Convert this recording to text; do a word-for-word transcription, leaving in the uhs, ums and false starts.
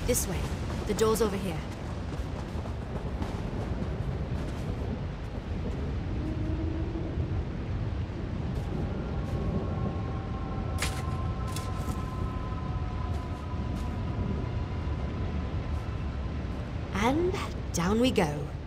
This way. The door's over here. And down we go.